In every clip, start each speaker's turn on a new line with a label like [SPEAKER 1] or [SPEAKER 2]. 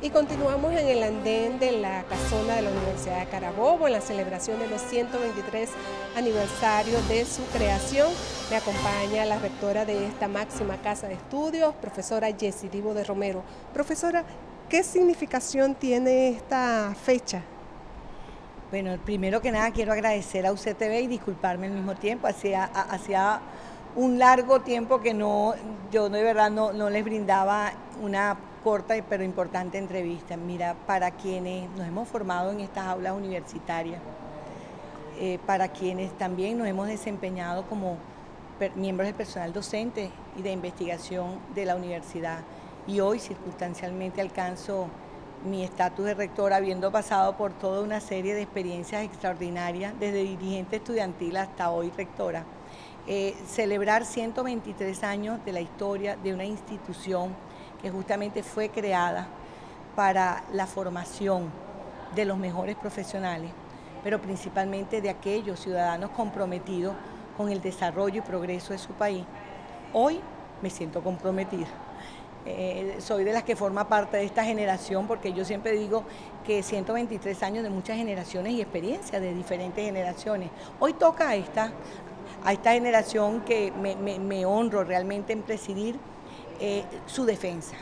[SPEAKER 1] Y continuamos en el andén de la casona de la Universidad de Carabobo en la celebración de los 123 aniversarios de su creación. Me acompaña la rectora de esta máxima casa de estudios, profesora Yesidivo de Romero. Profesora, ¿qué significación tiene esta fecha?
[SPEAKER 2] Bueno, primero que nada quiero agradecer a UCTV y disculparme al mismo tiempo. Hacía un largo tiempo que yo de verdad no les brindaba una corta pero importante entrevista. Mira, para quienes nos hemos formado en estas aulas universitarias, para quienes también nos hemos desempeñado como miembros del personal docente y de investigación de la universidad, y hoy circunstancialmente alcanzo mi estatus de rectora, habiendo pasado por toda una serie de experiencias extraordinarias, desde dirigente estudiantil hasta hoy rectora. Celebrar 123 años de la historia de una institución que justamente fue creada para la formación de los mejores profesionales, pero principalmente de aquellos ciudadanos comprometidos con el desarrollo y progreso de su país. Hoy me siento comprometida. Soy de las que forma parte de esta generación, porque yo siempre digo que 123 años de muchas generaciones y experiencias de diferentes generaciones. Hoy toca a esta generación que me honro realmente en presidir su defensa,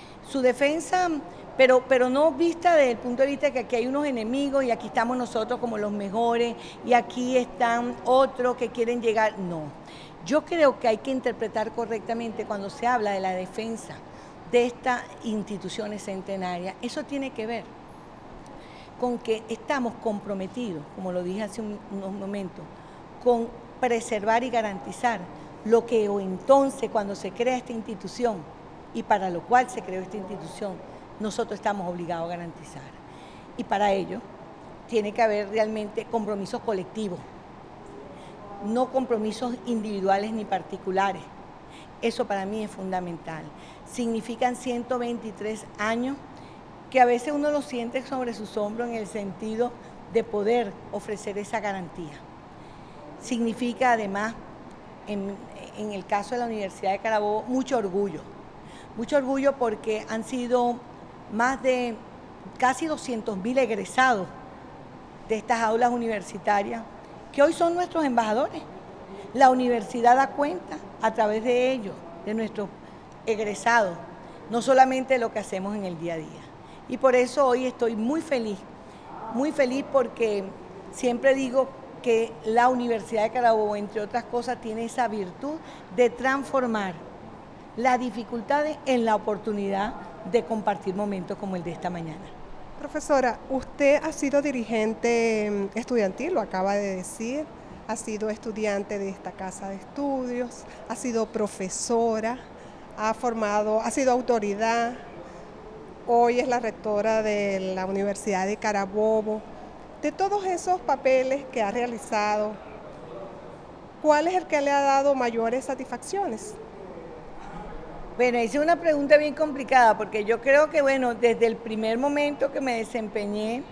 [SPEAKER 2] pero no vista desde el punto de vista de que aquí hay unos enemigos y aquí estamos nosotros como los mejores y aquí están otros que quieren llegar. No, yo creo que hay que interpretar correctamente cuando se habla de la defensa de estas instituciones centenarias. Eso tiene que ver con que estamos comprometidos, como lo dije hace unos momentos, con preservar y garantizar lo que entonces cuando se crea esta institución y para lo cual se creó esta institución, nosotros estamos obligados a garantizar. Y para ello tiene que haber realmente compromisos colectivos, no compromisos individuales ni particulares. Eso para mí es fundamental. Significan 123 años que a veces uno lo siente sobre sus hombros en el sentido de poder ofrecer esa garantía. Significa además, en el caso de la Universidad de Carabobo, mucho orgullo porque han sido más de casi 200.000 egresados de estas aulas universitarias que hoy son nuestros embajadores. La universidad da cuenta a través de ellos, de nuestros egresados, no solamente lo que hacemos en el día a día. Y por eso hoy estoy muy feliz porque siempre digo que la Universidad de Carabobo, entre otras cosas, tiene esa virtud de transformar las dificultades en la oportunidad de compartir momentos como el de esta mañana.
[SPEAKER 1] Profesora, usted ha sido dirigente estudiantil, lo acaba de decir, ha sido estudiante de esta casa de estudios, ha sido profesora, ha sido autoridad, hoy es la rectora de la Universidad de Carabobo. De todos esos papeles que ha realizado, ¿cuál es el que le ha dado mayores satisfacciones?
[SPEAKER 2] Bueno, esa es una pregunta bien complicada, porque yo creo que, bueno, desde el primer momento que me desempeñé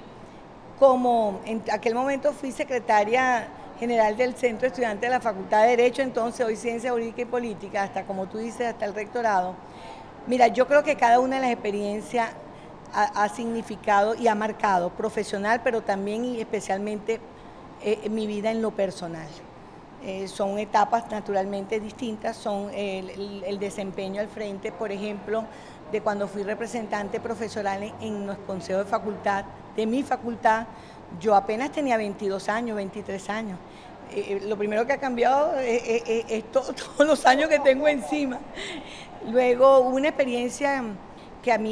[SPEAKER 2] en aquel momento fui secretaria general del Centro Estudiante de la Facultad de Derecho, entonces hoy Ciencia Jurídica y Política, hasta como tú dices, hasta el rectorado. Mira, yo creo que cada una de las experiencias ha significado y ha marcado profesional, pero también y especialmente mi vida en lo personal. Son etapas naturalmente distintas, son el desempeño al frente, por ejemplo, de cuando fui representante profesional en los consejos de facultad, de mi facultad. Yo apenas tenía 22 años, 23 años. Lo primero que ha cambiado es todos los años que tengo encima. Luego hubo una experiencia que a mí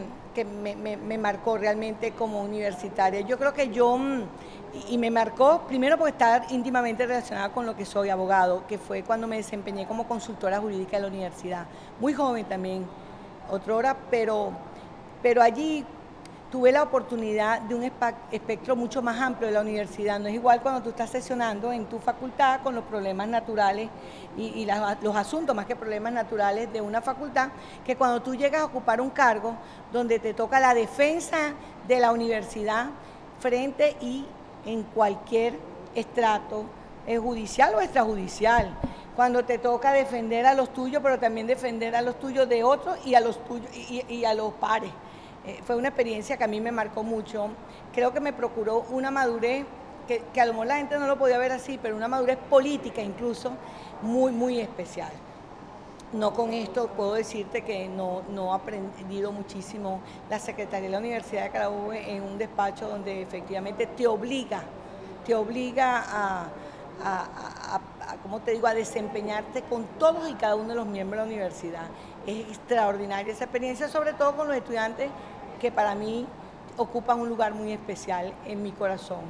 [SPEAKER 2] me marcó realmente como universitaria. Yo creo que y me marcó primero por estar íntimamente relacionada con lo que soy, abogado, que fue cuando me desempeñé como consultora jurídica de la universidad. Muy joven también, otrora, pero allí tuve la oportunidad de un espectro mucho más amplio de la universidad. No es igual cuando tú estás sesionando en tu facultad con los problemas naturales y los asuntos más que problemas naturales de una facultad, que cuando tú llegas a ocupar un cargo donde te toca la defensa de la universidad frente y en cualquier estrato judicial o extrajudicial, cuando te toca defender a los tuyos, pero también defender a los tuyos de otros y a los tuyos y a los pares. fue una experiencia que a mí me marcó mucho. Creo que me procuró una madurez, que a lo mejor la gente no lo podía ver así, pero una madurez política incluso muy, muy especial. No con esto puedo decirte que no he aprendido muchísimo. La Secretaría de la Universidad de Carabobo es un despacho donde efectivamente te obliga ¿cómo te digo?, a desempeñarte con todos y cada uno de los miembros de la universidad. Es extraordinaria esa experiencia, sobre todo con los estudiantes que para mí ocupan un lugar muy especial en mi corazón.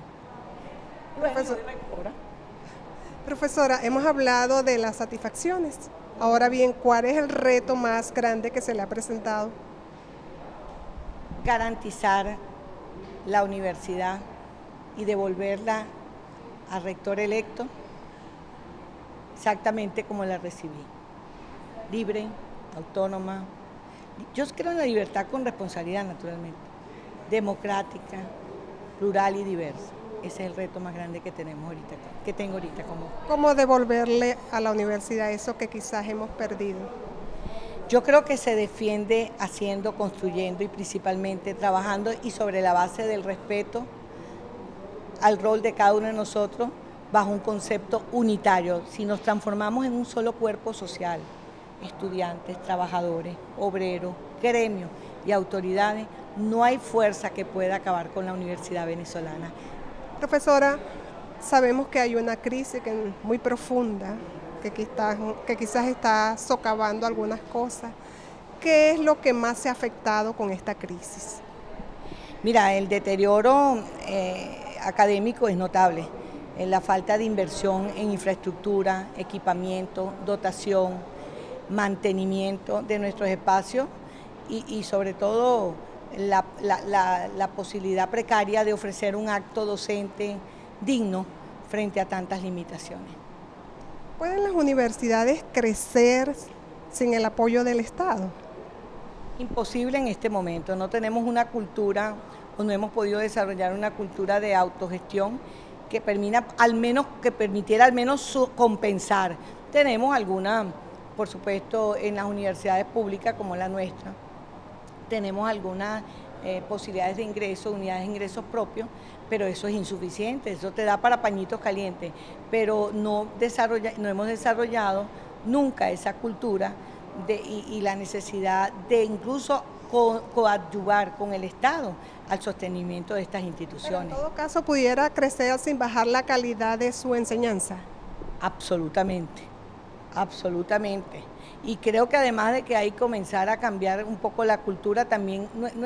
[SPEAKER 1] Profesora, hemos hablado de las satisfacciones. Ahora bien, ¿cuál es el reto más grande que se le ha presentado?
[SPEAKER 2] Garantizar la universidad y devolverla al rector electo exactamente como la recibí. Libre, autónoma. Yo creo en la libertad con responsabilidad, naturalmente. Democrática, plural y diversa. Ese es el reto más grande que tenemos ahorita, que tengo ahorita como.
[SPEAKER 1] ¿Cómo devolverle a la universidad eso que quizás hemos perdido?
[SPEAKER 2] Yo creo que se defiende haciendo, construyendo y principalmente trabajando y sobre la base del respeto al rol de cada uno de nosotros bajo un concepto unitario. Si nos transformamos en un solo cuerpo social, estudiantes, trabajadores, obreros, gremios y autoridades, no hay fuerza que pueda acabar con la universidad venezolana.
[SPEAKER 1] Profesora, sabemos que hay una crisis muy profunda, que quizás está socavando algunas cosas. ¿Qué es lo que más se ha afectado con esta crisis?
[SPEAKER 2] Mira, el deterioro académico es notable. La falta de inversión en infraestructura, equipamiento, dotación, mantenimiento de nuestros espacios y sobre todo la posibilidad precaria de ofrecer un acto docente digno frente a tantas limitaciones.
[SPEAKER 1] ¿Pueden las universidades crecer sin el apoyo del Estado?
[SPEAKER 2] Imposible en este momento. No tenemos una cultura o no hemos podido desarrollar una cultura de autogestión que permitiera al menos compensar. Tenemos alguna, por supuesto, en las universidades públicas como la nuestra, tenemos algunas posibilidades de ingreso, unidades de ingresos propios, pero eso es insuficiente, eso te da para pañitos calientes, pero no hemos desarrollado nunca esa cultura y la necesidad de incluso coadyuvar con el Estado al sostenimiento de estas instituciones.
[SPEAKER 1] Pero en todo caso, ¿pudiera crecer sin bajar la calidad de su enseñanza?
[SPEAKER 2] Absolutamente, absolutamente. Y creo que además de que hay que comenzar a cambiar un poco la cultura, también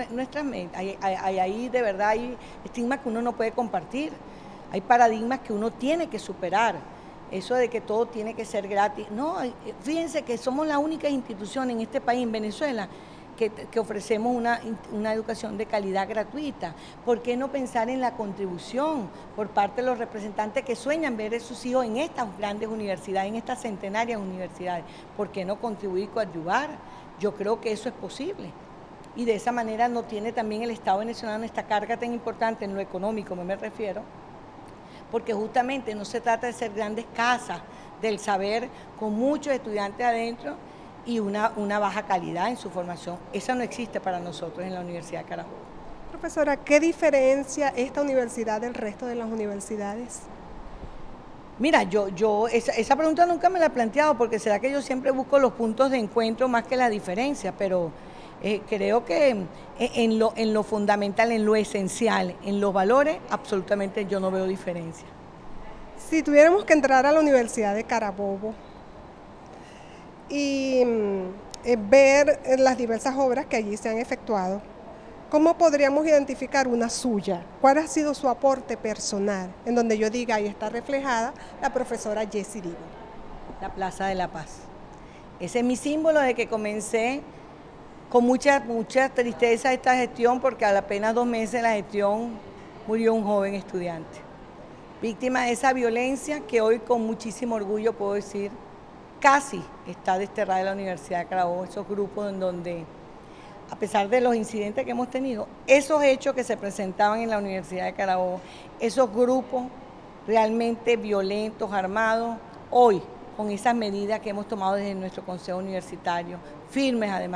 [SPEAKER 2] hay de verdad hay estigmas que uno no puede compartir, hay paradigmas que uno tiene que superar. Eso de que todo tiene que ser gratis. No, fíjense que somos la única institución en este país, en Venezuela, que ofrecemos una educación de calidad gratuita. ¿Por qué no pensar en la contribución por parte de los representantes que sueñan ver a sus hijos en estas grandes universidades, en estas centenarias universidades? ¿Por qué no contribuir, coadyuvar? Yo creo que eso es posible. Y de esa manera no tiene también el Estado venezolano esta carga tan importante en lo económico, me refiero, porque justamente no se trata de ser grandes casas del saber con muchos estudiantes adentro y una baja calidad en su formación. Esa no existe para nosotros en la Universidad de Carabobo.
[SPEAKER 1] Profesora, ¿qué diferencia esta universidad del resto de las universidades?
[SPEAKER 2] Mira, esa pregunta nunca me la he planteado, porque será que yo siempre busco los puntos de encuentro más que la diferencia, pero creo que en lo fundamental, en lo esencial, en los valores, absolutamente yo no veo diferencia.
[SPEAKER 1] Si tuviéramos que entrar a la Universidad de Carabobo y ver las diversas obras que allí se han efectuado, ¿cómo podríamos identificar una suya? ¿Cuál ha sido su aporte personal? En donde yo diga, ahí está reflejada la profesora Jessie Divo.
[SPEAKER 2] La Plaza de la Paz. Ese es mi símbolo de que comencé con mucha tristeza esta gestión, porque a apenas 2 meses de la gestión murió un joven estudiante, víctima de esa violencia que hoy con muchísimo orgullo puedo decir, casi está desterrada de la Universidad de Carabobo, esos grupos en donde, a pesar de los incidentes que hemos tenido, esos hechos que se presentaban en la Universidad de Carabobo, esos grupos realmente violentos, armados, hoy, con esas medidas que hemos tomado desde nuestro Consejo Universitario, firmes además,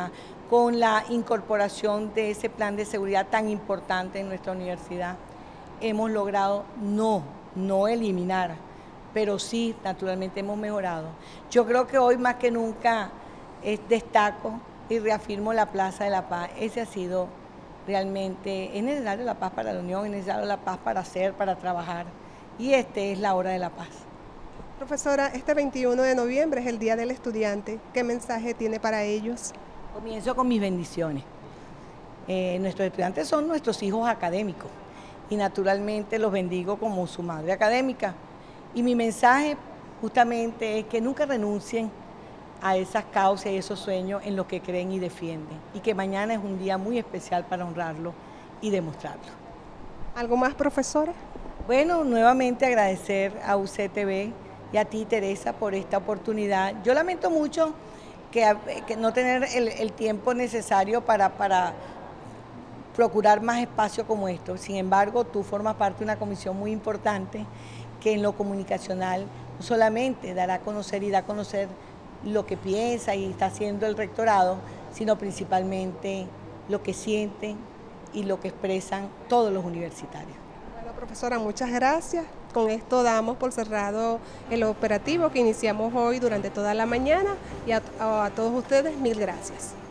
[SPEAKER 2] con la incorporación de ese plan de seguridad tan importante en nuestra universidad, hemos logrado no eliminar, pero sí, naturalmente hemos mejorado. Yo creo que hoy más que nunca destaco y reafirmo la Plaza de la Paz. Ese ha sido realmente, es necesario la paz para la unión, es necesario la paz para hacer, para trabajar, y es la hora de la paz.
[SPEAKER 1] Profesora, este 21 de noviembre es el Día del Estudiante. ¿Qué mensaje tiene para ellos?
[SPEAKER 2] Comienzo con mis bendiciones. Nuestros estudiantes son nuestros hijos académicos y naturalmente los bendigo como su madre académica. Y mi mensaje justamente es que nunca renuncien a esas causas y esos sueños en los que creen y defienden. Y que mañana es un día muy especial para honrarlo y demostrarlo.
[SPEAKER 1] ¿Algo más, profesora?
[SPEAKER 2] Bueno, nuevamente agradecer a UCTV y a ti, Teresa, por esta oportunidad. Yo lamento mucho que no tener el tiempo necesario para procurar más espacio como esto. Sin embargo, tú formas parte de una comisión muy importante que en lo comunicacional no solamente dará a conocer y da a conocer lo que piensa y está haciendo el rectorado, sino principalmente lo que sienten y lo que expresan todos los universitarios.
[SPEAKER 1] Bueno, profesora, muchas gracias. Con esto damos por cerrado el operativo que iniciamos hoy durante toda la mañana y a todos ustedes, mil gracias.